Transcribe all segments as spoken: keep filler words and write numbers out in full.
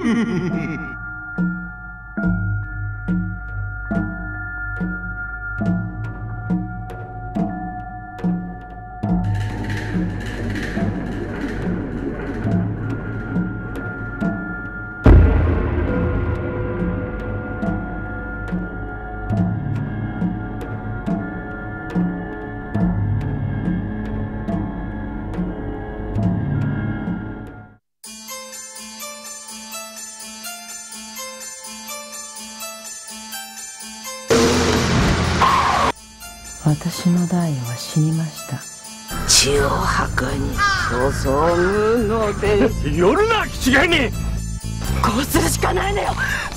私のダイヤは死にました。 血を吐くに注ぐので夜な気違いにこうするしかないのよ。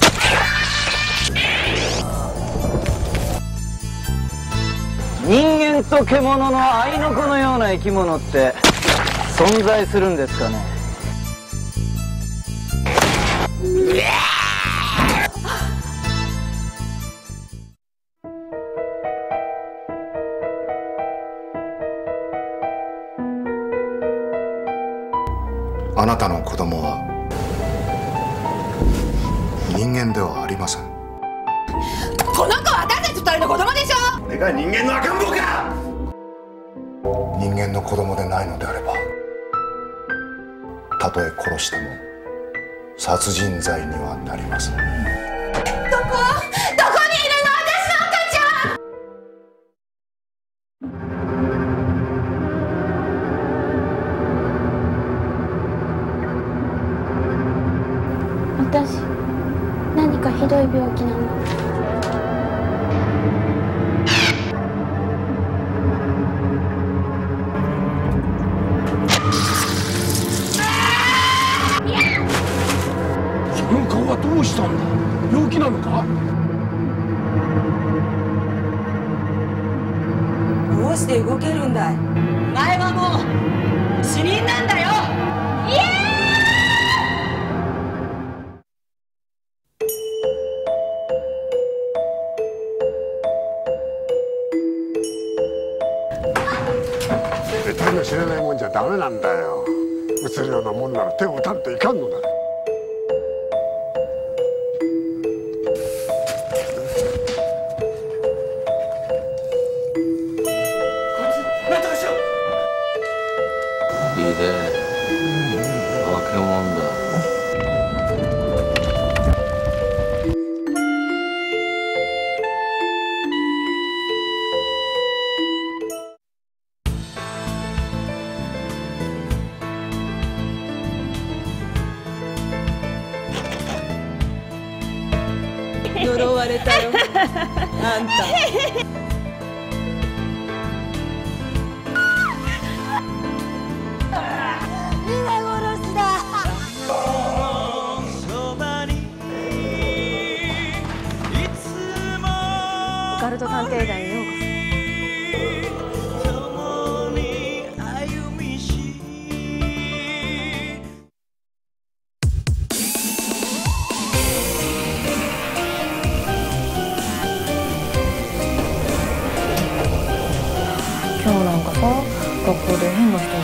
人間と獣の合いの子のような生き物って存在するんですかね。 あなたの子供は人間ではありません。 この子は私たち二人の子供でしょ。 俺が人間の赤ん坊か。人間の子供でないのであれば、たとえ殺しても殺人罪にはなりません。 どこどこにいるの、私の赤ちゃん。 私、何かひどい病気なの？ その顔はどうしたんだ。病気なのか。 どうして動けるんだい。お前はもう死人なんだよ。イエーイ。 得体の知れないもんじゃダメなんだよ。映るようなもんなら手を打たんといかんのだ。 いいね、化け物だ。 呪われたよ、あんた。皆殺しだ。 オカルト探偵団へようこそ。 今日なんかさ、学校で変な人に